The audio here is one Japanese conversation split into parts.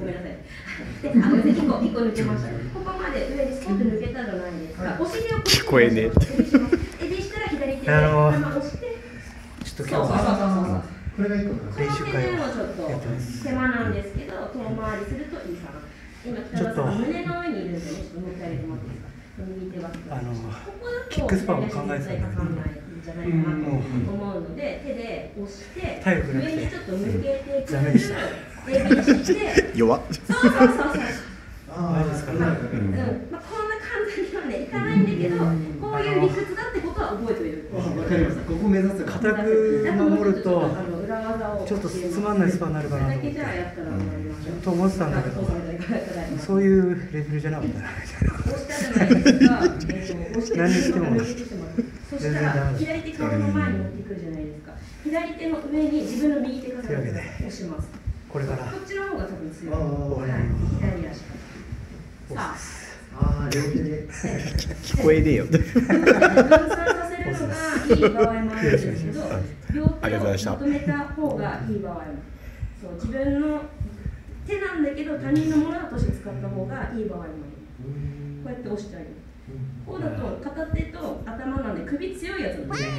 ごめんなさい。で、1個抜けました。ここまで上にスポッと抜けたじゃないですか。お尻を聞こえねえ。でしたら左手で頭押して。ちょっと今日これが1個練習会をちょっと手間なんですけど、遠回りするといいかな。今北田さん胸の上にいるんでね、ちょっともう一回入れてもらっていいですか。右手はキックスパンも考えてたんだけど、 じゃないかなと思うので、手で押して上にちょっと抜けていく。エビして弱っ。そう。 マジですかね。 こんな簡単にはねいかないんだけど、こういう理屈だってことは覚えておいて。 わかりました。ここ目指す。固く守るとちょっとつまんないスパになるかなと思ってと思ってたんだけど、そういうレベルじゃなかったなみたいな。何してもそしたら左手顔の前に持ってくるじゃないですか。左手の上に自分の右手から押します。こっちの方が多分強い。左足。さあ、両手で聞こえねえよ。 分散させるのがいい場合もあるんですけど、両手をまとめた方がいい場合も。そう、自分の手なんだけど他人のものとして使った方がいい場合もある。こうやって押してあげる。こうだと片手と頭なんで首強いやつなんですよ。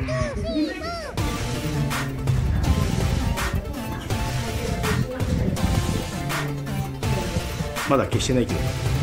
まだ消してないけど。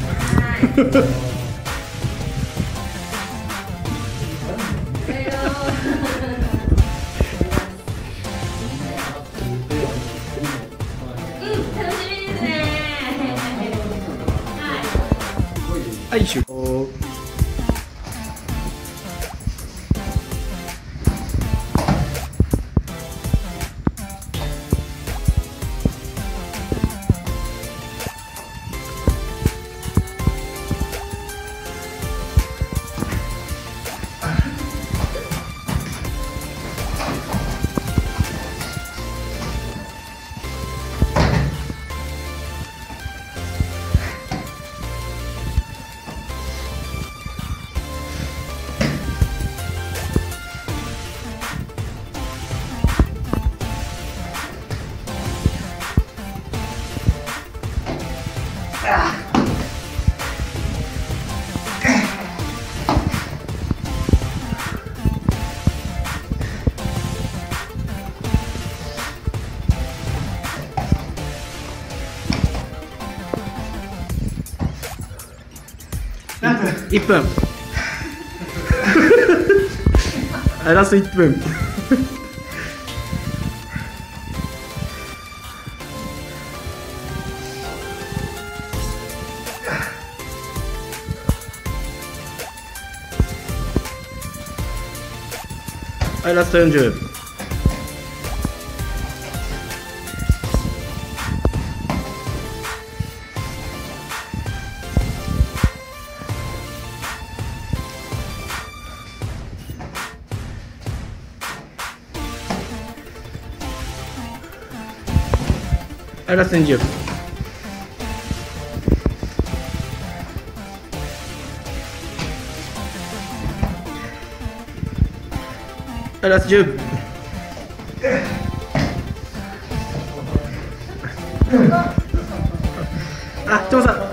はい、終了。1分。ラスト1分。はい、ラスト40。はい、ラスト20。はい、ラスト10。あ、トモさん。